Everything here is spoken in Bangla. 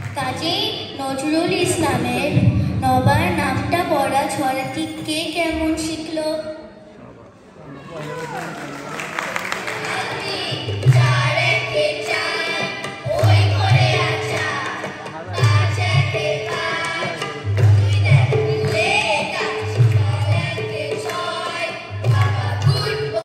কাজেই নজরুল ইসলামের নবার নামটা পড়া ছড়াটি কে কেমন শিখল?